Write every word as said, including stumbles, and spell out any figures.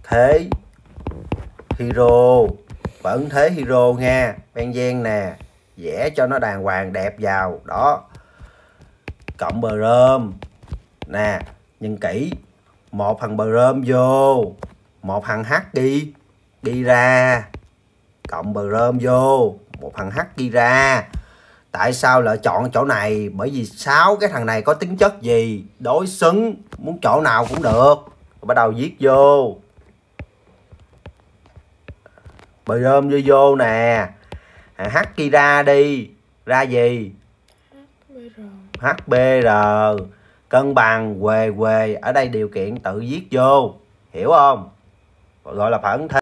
thế hero, vẫn thế hero nha. Benzen nè, vẽ cho nó đàng hoàng đẹp vào đó. Cộng brom nè, nhìn kỹ, một thằng brom vô, một thằng h đi đi ra, cộng brom vô, một thằng h đi ra. Tại sao lại chọn chỗ này? Bởi vì sáu cái thằng này có tính chất gì? Đối xứng, muốn chỗ nào cũng được. Rồi bắt đầu viết vô. Brom vô vô nè. Thằng h đi ra đi, ra gì? hát bê rờ. Cân bằng, quề quề. Ở đây điều kiện tự viết vô, hiểu không? Gọi là phản thế.